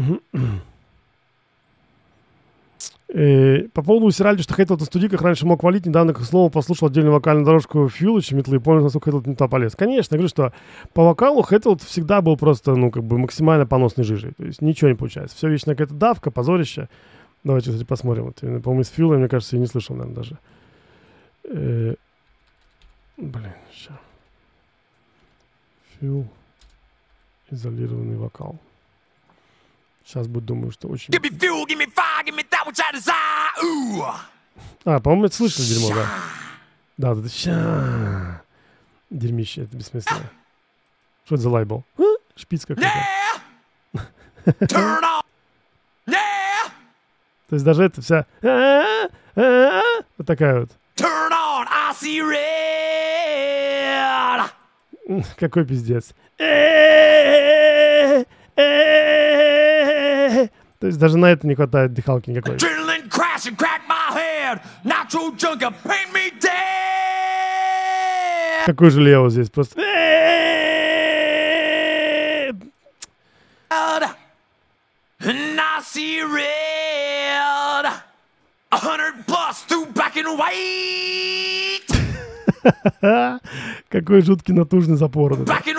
По поводу Усиральди, что Хейтл на студийках раньше мог валить, недавно, к слову, послушал отдельную вокальную дорожку Фьюлыча, Метлы, и понял, насколько Хейтл не туда полез. Конечно, я говорю, что по вокалу Хейтл всегда был просто, ну, как бы максимально поносной жижей. То есть ничего не получается. Все вечно какая-то давка, позорище. Давайте, кстати, посмотрим. Вот, по-моему, из Фьюла, мне кажется, я не слышал, наверное, даже. Блин, сейчас. Фьюл. Изолированный вокал. Сейчас будет, думаю, что очень... По-моему, это слышали дерьмо, да? Да, это ща. Дерьмище, это бессмысленно. Что это за лайбл? Шпиц какой-то. То есть даже это вся... Вот такая вот. Какой пиздец. То есть даже на это не хватает дыхалки никакой. Какой же Лео здесь просто. Какой жуткий натужный запор.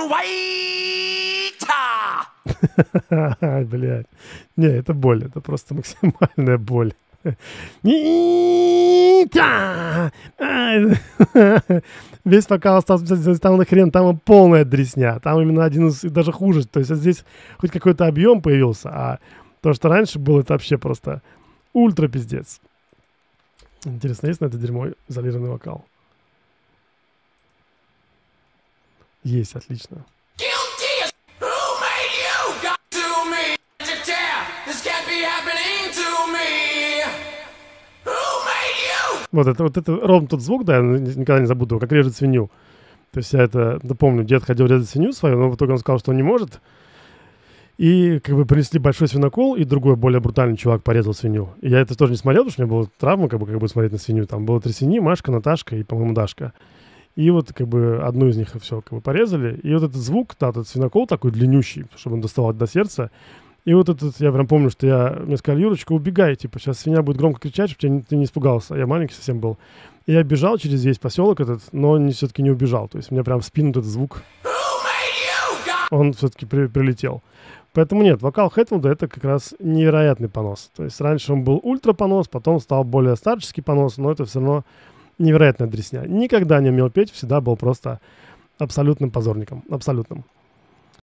Блядь. Не, это боль. Это просто максимальная боль. Весь вокал остался, там нахрен, там полная дресня. Там именно один из, даже хуже. То есть здесь хоть какой-то объем появился, а то, что раньше было, это вообще просто ультра пиздец. Интересно, есть на это дерьмо изолированный вокал? Есть, отлично. Вот это ровно тот звук, да, я никогда не забуду его, как режет свинью. То есть я это, да, помню, дед хотел резать свинью свою, но в итоге он сказал, что он не может. И как бы принесли большой свинокол, и другой, более брутальный чувак порезал свинью. И я это тоже не смотрел, потому что у меня была травма, как бы смотреть на свинью. Там было 3 свиньи, Машка, Наташка и, по-моему, Дашка. И вот как бы одну из них все как бы порезали. И вот этот звук, да, этот свинокол такой длиннющий, чтобы он доставал до сердца. И вот этот, я прям помню, что мне сказали: Юрочка, убегай, типа, сейчас свинья будет громко кричать, чтобы ты не испугался. Я маленький совсем был. И я бежал через весь поселок этот, но все-таки не убежал. То есть у меня прям в спину этот звук, он все-таки прилетел. Поэтому нет, вокал Хэтфилда — это как раз невероятный понос. То есть раньше он был ультра понос, потом стал более старческий понос, но это все равно невероятная дресня. Никогда не умел петь, всегда был просто абсолютным позорником. Абсолютным.